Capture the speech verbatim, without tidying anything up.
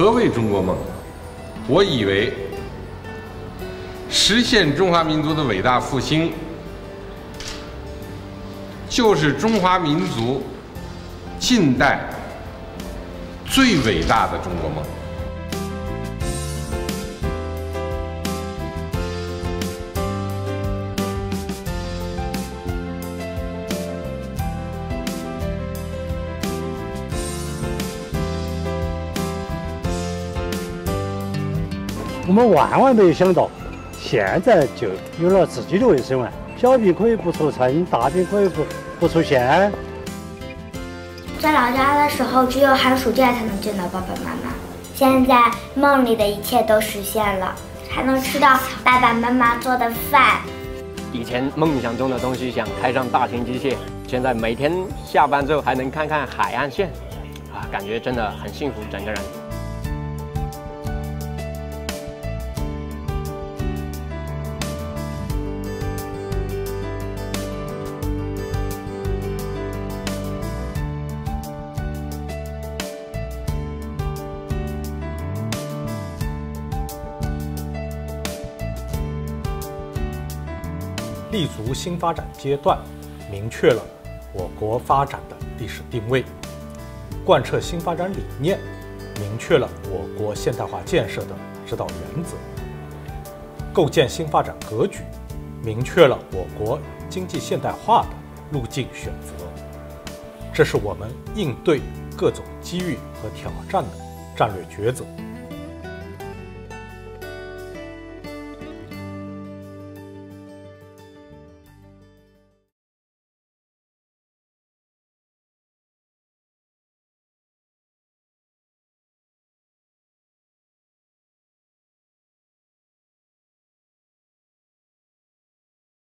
何谓中国梦？我以为，实现中华民族的伟大复兴，就是中华民族近代最伟大的中国梦。 我们万万没有想到，现在就有了自己的卫生碗，小病可以不出城，大病可以不不出现。 在老家的时候，只有寒暑假才能见到爸爸妈妈，现在梦里的一切都实现了，还能吃到爸爸妈妈做的饭。 以前梦想中的东西，想开上大型机械，现在每天下班之后还能看看海岸线，啊，感觉真的很幸福，整个人。 立足新发展阶段，明确了我国发展的历史定位；贯彻新发展理念，明确了我国现代化建设的指导原则；构建新发展格局，明确了我国经济现代化的路径选择。这是我们应对各种机遇和挑战的战略抉择。